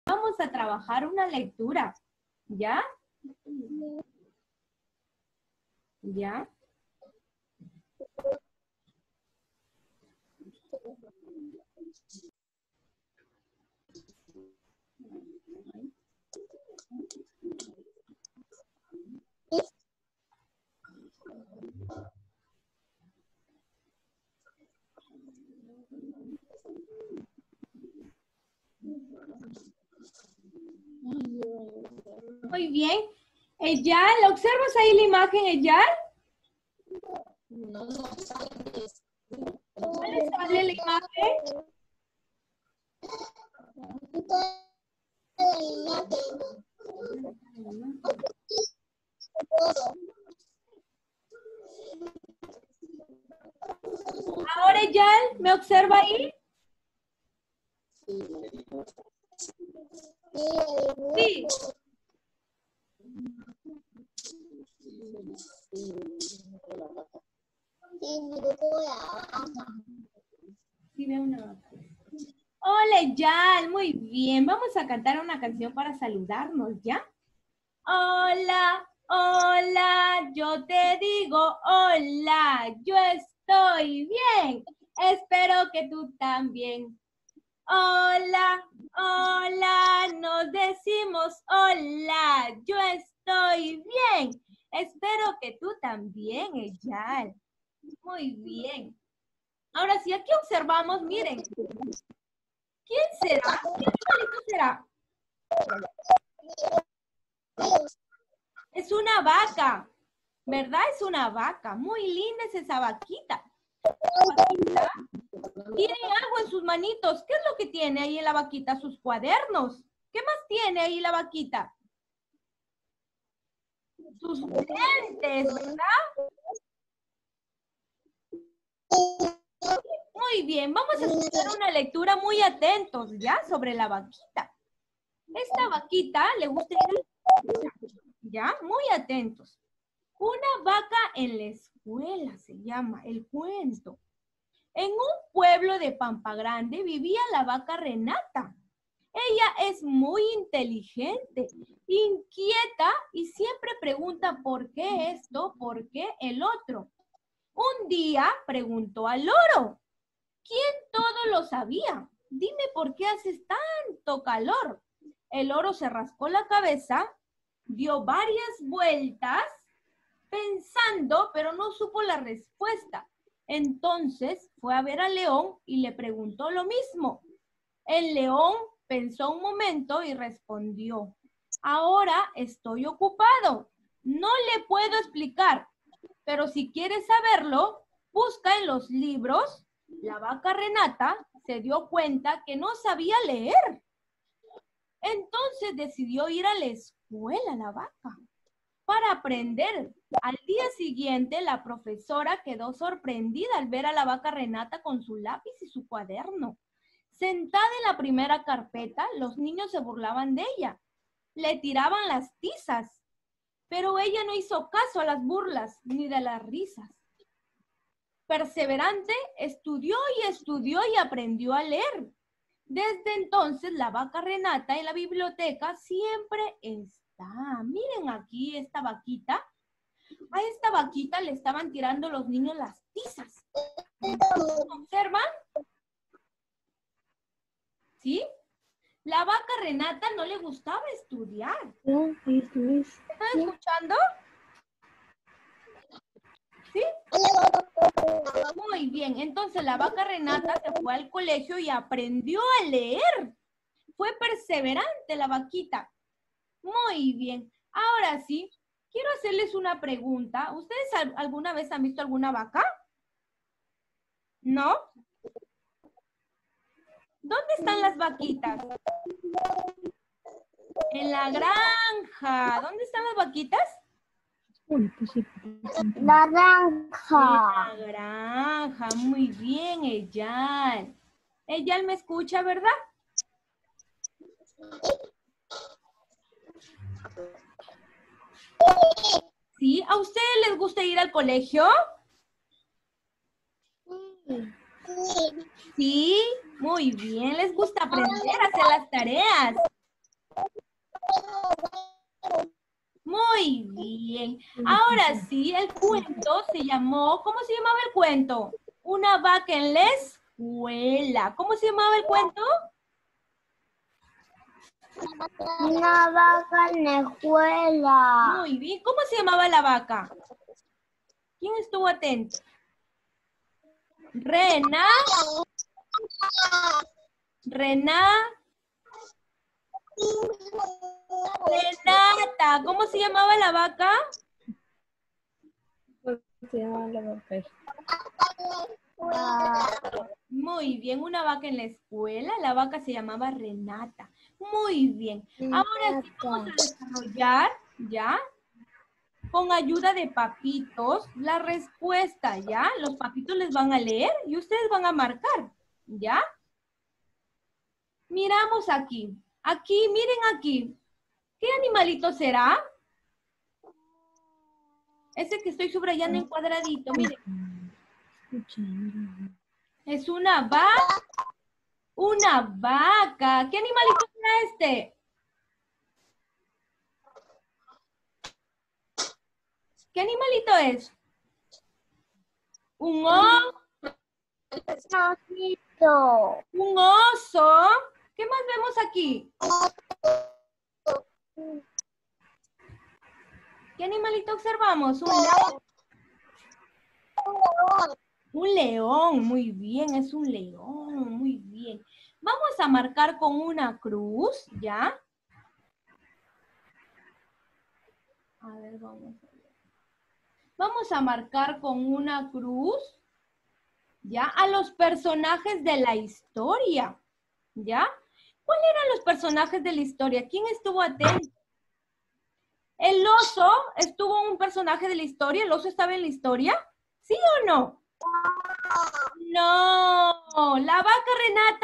vamos a trabajar una lectura. ¿Ya? ¿Ya? Muy bien. Eyal, ¿observas ahí la imagen, Eyal? No, no sale. ¿Cuál sale la imagen? Ahora, Eyal, ¿me observa ahí? Sí. Sí, veo una vaca. Hola, Yal, muy bien. Vamos a cantar una canción para saludarnos, ¿ya? Hola, hola, yo te digo hola, yo estoy bien. Espero que tú también. Hola, hola, nos decimos hola, yo estoy bien. Espero que tú también, Eyal. Muy bien. Ahora sí, aquí observamos, miren. ¿Quién será? ¿Qué animalito será? Es una vaca, ¿verdad? Es una vaca. Muy linda es esa vaquita. Tiene algo en sus manitos. ¿Qué es lo que tiene ahí en la vaquita? Sus cuadernos. ¿Qué más tiene ahí la vaquita? Sus dientes, ¿verdad? Muy bien, vamos a escuchar una lectura muy atentos, ¿ya? Sobre la vaquita. Esta vaquita le gusta ir, ¿ya? Muy atentos. Una vaca en la escuela se llama el cuento. En un pueblo de Pampa Grande vivía la vaca Renata. Ella es muy inteligente, inquieta y siempre pregunta por qué esto, por qué el otro. Un día preguntó al loro, ¿quién todo lo sabía? Dime por qué haces tanto calor. El loro se rascó la cabeza, dio varias vueltas pensando, pero no supo la respuesta. Entonces fue a ver al león y le preguntó lo mismo. El león pensó un momento y respondió, ahora estoy ocupado, no le puedo explicar, pero si quieres saberlo, busca en los libros. La vaca Renata se dio cuenta que no sabía leer. Entonces decidió ir a la escuela, la vaca, para aprender. Al día siguiente, la profesora quedó sorprendida al ver a la vaca Renata con su lápiz y su cuaderno. Sentada en la primera carpeta, los niños se burlaban de ella. Le tiraban las tizas, pero ella no hizo caso a las burlas ni de las risas. Perseverante, estudió y aprendió a leer. Desde entonces, la vaca Renata en la biblioteca siempre está. Miren aquí esta vaquita. A esta vaquita le estaban tirando los niños las tizas. ¿Observan? ¿Sí? La vaca Renata no le gustaba estudiar. ¿Están escuchando? ¿Sí? Muy bien. Entonces la vaca Renata se fue al colegio y aprendió a leer. Fue perseverante la vaquita. Muy bien. Ahora sí, quiero hacerles una pregunta. ¿Ustedes alguna vez han visto alguna vaca? ¿No? ¿Dónde están las vaquitas? En la granja. ¿Dónde están las vaquitas? Naranja. En la granja. Muy bien, Eyal. Eyal me escucha, ¿verdad? ¿Sí? ¿A ustedes les gusta ir al colegio? Sí, muy bien. ¿Les gusta aprender a hacer las tareas? Muy bien. Ahora sí, el cuento se llamó, ¿cómo se llamaba el cuento? Una vaca en la escuela. ¿Cómo se llamaba el cuento? Una vaca en la escuela. Muy bien. ¿Cómo se llamaba la vaca? ¿Quién estuvo atento? Renata. Renata. ¿Cómo se llamaba la vaca? Se llama la vaca. Muy bien, una vaca en la escuela. La vaca se llamaba Renata. Muy bien. Ahora sí vamos a desarrollar, ¿ya? Con ayuda de papitos, la respuesta, ¿ya? Los papitos les van a leer y ustedes van a marcar, ¿ya? Miramos aquí. Aquí, miren aquí. ¿Qué animalito será? Ese que estoy subrayando en cuadradito, miren. Es una vaca. Una vaca. ¿Qué animalito será este? ¿Qué animalito es? Un oso. Un oso. ¿Qué más vemos aquí? ¿Qué animalito observamos? Un león. Un león, muy bien, es un león, muy bien. Vamos a marcar con una cruz, ¿ya? A ver, vamos a ver. Vamos a marcar con una cruz, ¿ya? A los personajes de la historia, ¿ya? ¿Cuáles eran los personajes de la historia? ¿Quién estuvo atento? ¿El oso estuvo un personaje de la historia? ¿El oso estaba en la historia? ¿Sí o no? No. ¿La vaca Renata?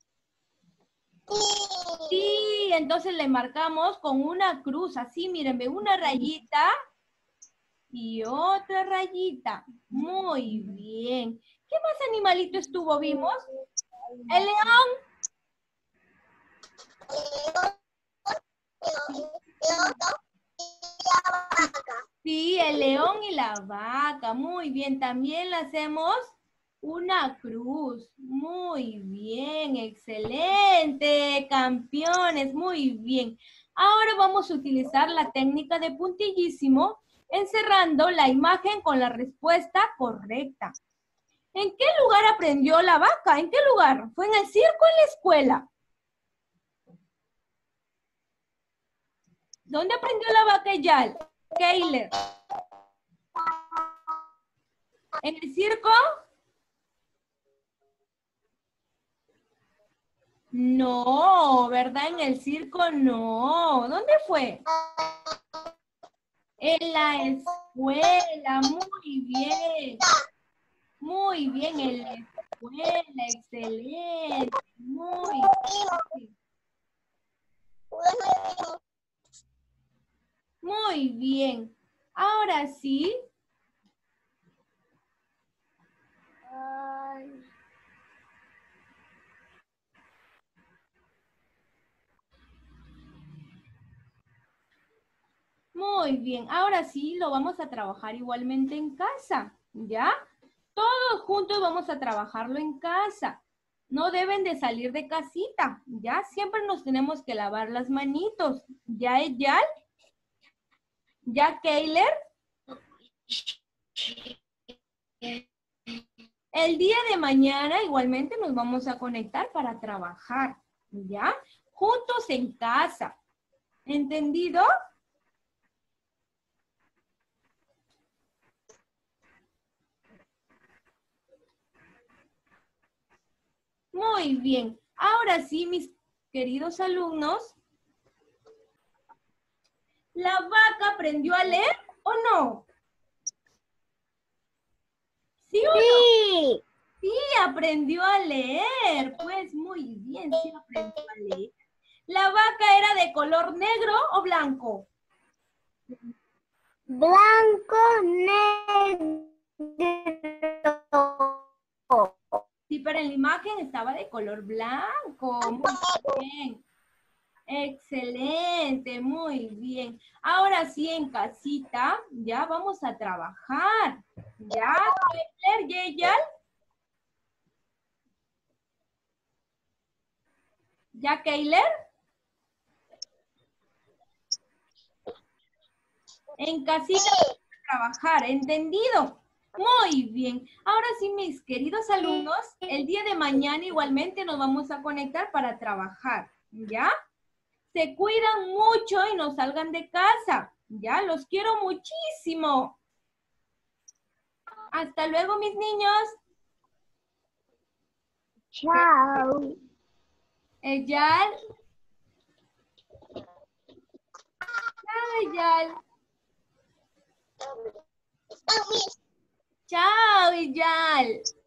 Sí, entonces le marcamos con una cruz, así, miren, ve una rayita y otra rayita. Muy bien. ¿Qué más animalito estuvo, vimos? El león. Sí, el león y la vaca. Muy bien. También le hacemos una cruz. Muy bien. Excelente. Campeones. Muy bien. Ahora vamos a utilizar la técnica de puntillísimo, encerrando la imagen con la respuesta correcta. ¿En qué lugar aprendió la vaca? ¿En qué lugar? ¿Fue en el circo o en la escuela? ¿Dónde aprendió la vaca Yal? Keiler. ¿En el circo? No, ¿verdad? En el circo no. ¿Dónde fue? En la escuela. Muy bien. Muy bien, en la escuela. Excelente. Muy bien. Muy bien. Ahora sí. Muy bien. Ahora sí lo vamos a trabajar igualmente en casa. ¿Ya? Todos juntos vamos a trabajarlo en casa. No deben de salir de casita. ¿Ya? Siempre nos tenemos que lavar las manitos. ¿Ya, Eyal? ¿Ya, Keiler? El día de mañana igualmente nos vamos a conectar para trabajar, ¿ya? Juntos en casa. ¿Entendido? Muy bien. Ahora sí, mis queridos alumnos, ¿la vaca aprendió a leer o no? ¿Sí o no? Sí. Sí, aprendió a leer. Pues muy bien, sí aprendió a leer. ¿La vaca era de color negro o blanco? Blanco, negro. Sí, pero en la imagen estaba de color blanco. Muy bien. Excelente, muy bien. Ahora sí, en casita, ya vamos a trabajar. ¿Ya, Keiler, Yeyal? ¿Ya, Keiler? En casita vamos a trabajar, ¿entendido? Muy bien. Ahora sí, mis queridos alumnos, el día de mañana igualmente nos vamos a conectar para trabajar, ¿ya? Se cuidan mucho y no salgan de casa, ¿ya? Los quiero muchísimo. Hasta luego, mis niños. Chao. Eyal. Chao, Eyal. Chao, Eyal.